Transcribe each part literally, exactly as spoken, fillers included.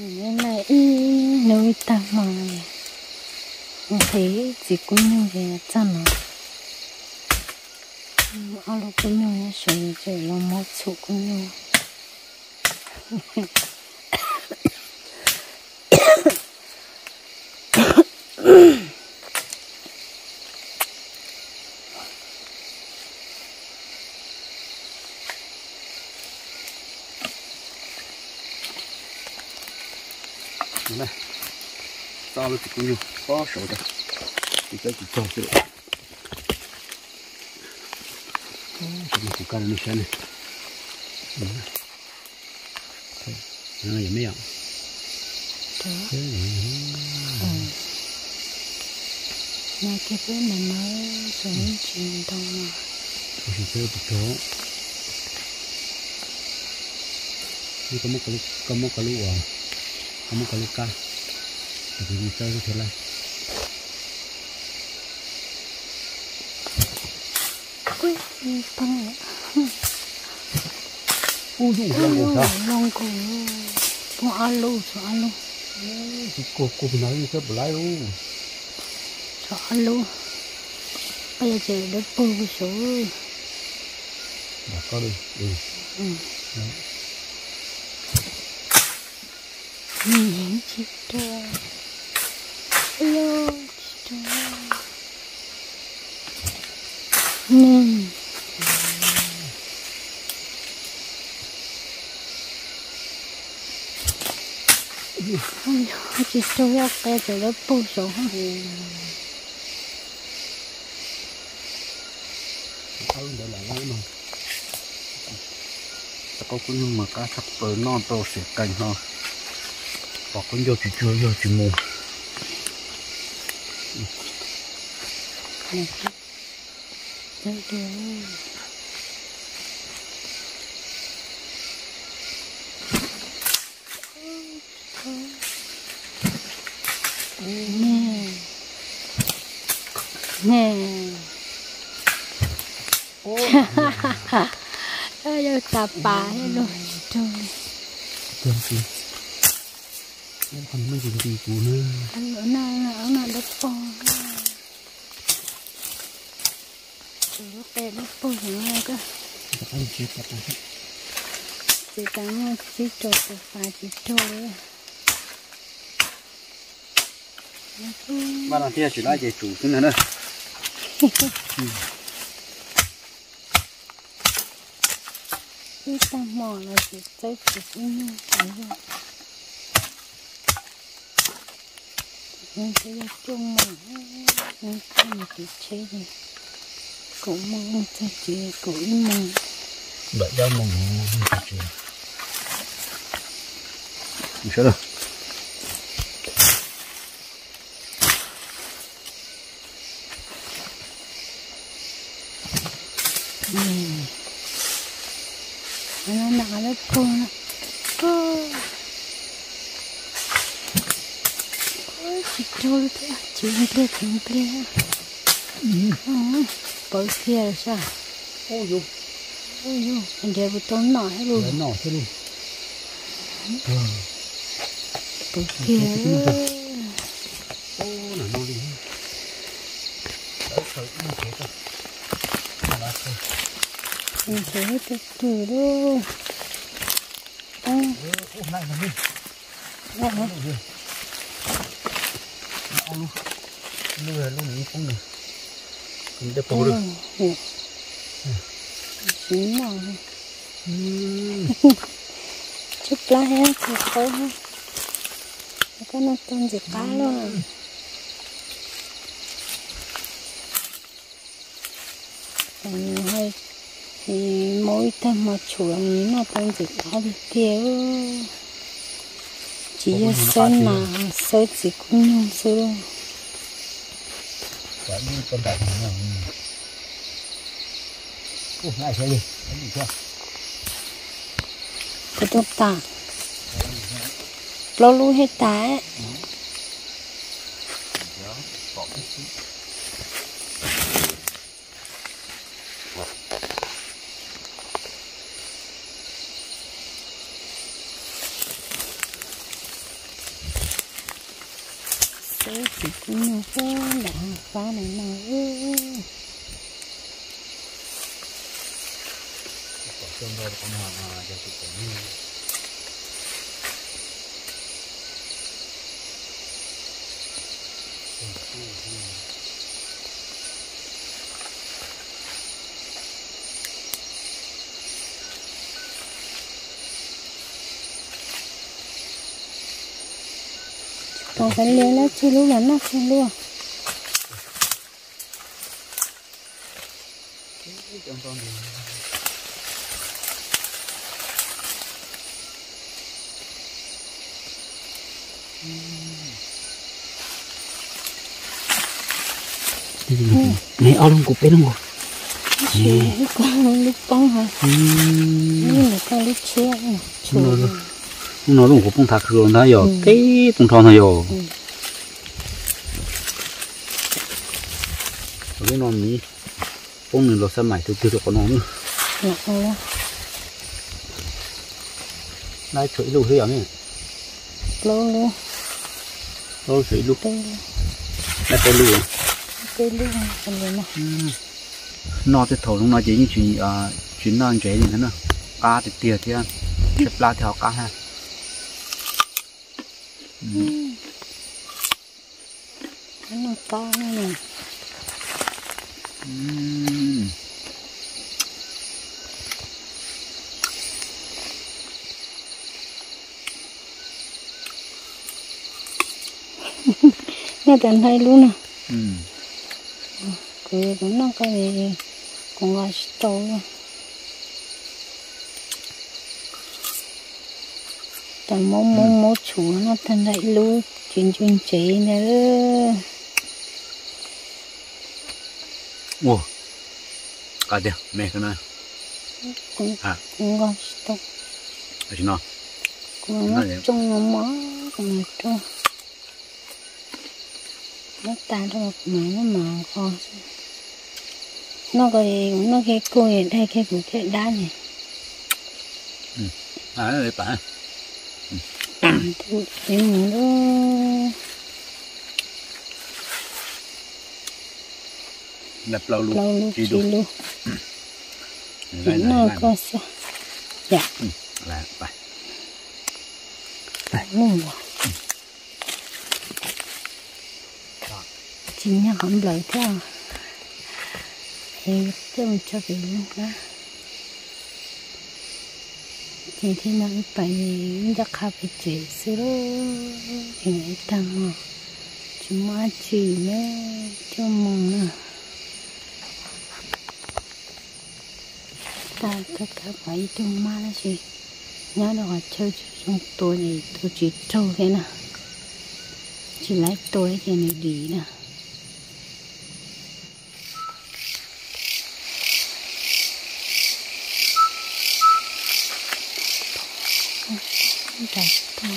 Nên là y nuôi ta mà thế chỉ cũng như vậy chân nó ở lúc cũng như sợi sợi là một số cũng như này to nó cũng như có sổ đây thì cái chỉ cho chứ mình cũng cần mình xem này nó là mấy ạ nhà cái bữa mình mới xuống chuyện đâu mà thì chơi một chỗ như có một cái có một cái lúa có một cái lúa cá thì mình chơi thế này ui tăng u du long cổ sao long cổ con alo cho alo cô cô nói như thế bữa nay luôn cho alo bây giờ chờ đất bù cái số đã có đi ừ ừ nhìn chị to alo chị to nên không chỉ cho góc cái chỗ đó bù số ha không để lại lắm mà có cũng mà cá sắp tới non to sẽ cành ha và cũng vô chỉ chưa vô chỉ mù này đây được nè nè ơi đâu tạp bà luôn trời tưởng gì em còn mới dùng gì cũ nữa anh ở nào ở nào đất bò trời đất bé đất bò nữa cơ anh chưa tập hết chỉ tắm chỉ trộn và chỉ trộn ba lần kia chỉ lại về chủ thế này nữa cái tăm mỏ là chỉ tới chỉ như thế thôi nên cái chung mà nên cái này chỉ chế thì cũng mong cho chị cũng mong đợi cho mong chị mình sẽ được nó nặng lớp cô nè cô chị trôi thế chị plea chị plea bởi kia rồi sao ôi dù ôi dù anh để bút tốn nọ hết luôn nọ thế luôn bởi kia ô là nó đi đấy thôi nó thế thôi mình sẽ hết được từ đâu hôm nay là đi đó hả nó luôn lừa luôn nó không được mình đập vào được chín màu chụp lá hết thì khô ha cái nó tôm gì cá luôn hay thì mỗi thêm một chuồng mà tôm gì cá thì tiêu chỉ là sơn mà sơn chỉ cũng nhung sơn quả như con đại nào ô này chơi đi cái gì chưa cái tốt ta lâu luôn hết tá nào phá đã phá này nào ư trong đó con hàng à cho chị cũng còn cái liền nó chưa lúc là nó không luôn trong con này này ao lông cục bé lông cục này con lúc bông hả như là con lúc chia nó lông cục bông thạc rồi nó giờ cái bông thon này rồi cái non ní bông này là sao mày từ từ được con nó nữa này thủy lưu thế nhỉ lâu luôn lâu thủy lưu này cây lưu cây lưu còn gì nữa nó thì thầu nó chỉ như chuyện à chuyện non chế gì nữa cá thì tiệt thì ăn chụp lá theo cá ha nó cá nữa nè nghe tận hay luôn à cứ cũng nó cái gì cũng là sâu tận mông mông mốt chủ nó thành đại luôn chuyên chuyên chế nữa wow cá đẹp mẹ cái này cũng cũng là sâu ở trên nó cũng nó trong nó mỏ cũng là trong nó tan ra một mảng nó màu con nó cái nó cái cùi đây cái củ cái đá này à đấy bạn thì mình nó lập lâu luôn lâu luôn chỉ chỉ luôn nó có sao dạ là phải phải mua chính là không lợi theo thì tôi cho cái luôn cả thì thì nó phải ra khắp cái chế sữa thì người ta mà chúng mà chỉ nữa cho mong nữa ta tất cả phải trong má là gì nhớ đâu chơi trong tôi này tôi chỉ trâu thế nào chỉ lấy tôi thì này đi nè đặt thôi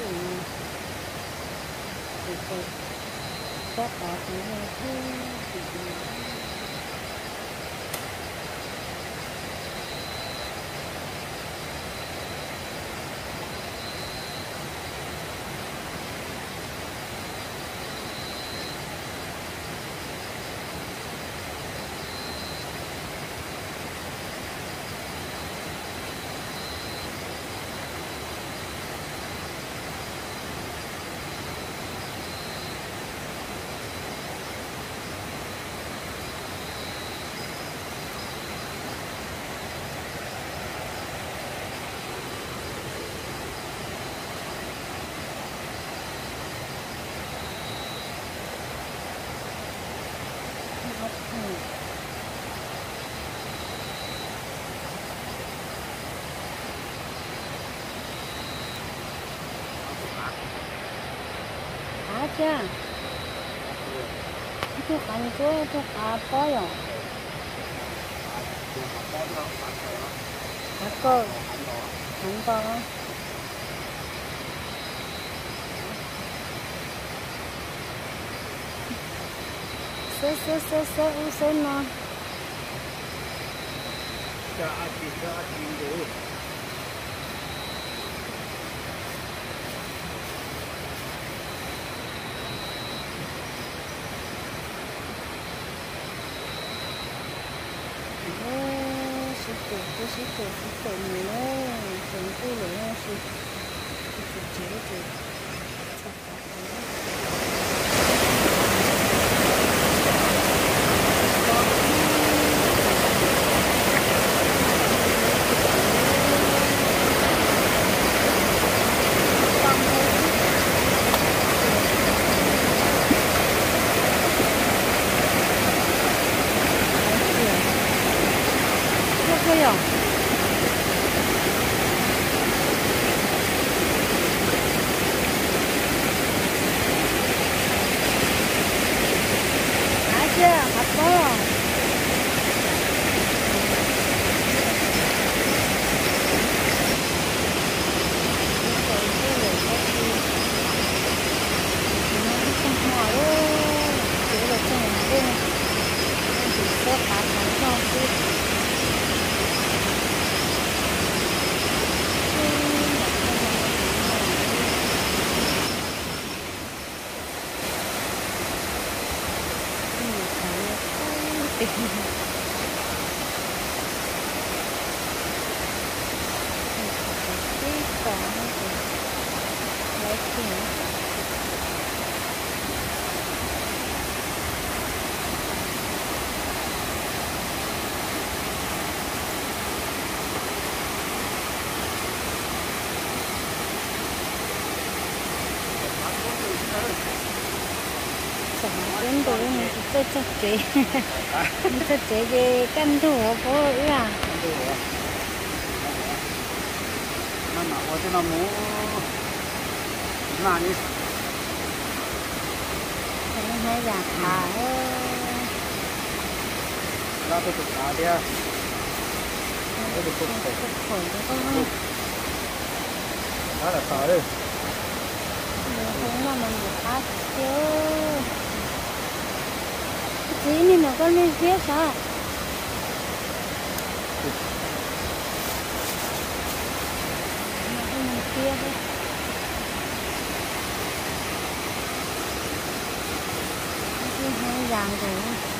thì thì các bạn thì nghe thấy 아자, itu kan itu itu apa ya? Aku, kantor. Se se se se usen no. Hati hati dulu. Cái cái cái cái cái này nó còn cái này nó是是节节，这样。đến tuổi này thì tôi chắc chị chắc chị cái căn thủ của ư à nó mà có cho nó muốn làm đi nó hay là thả nó tôi tự thả đi à tôi tự cục cục cục khổ cho con đó là thả đi không là mình được thả chứ tí này mà con lên phía sao mình kia đấy cái hai vàng rồi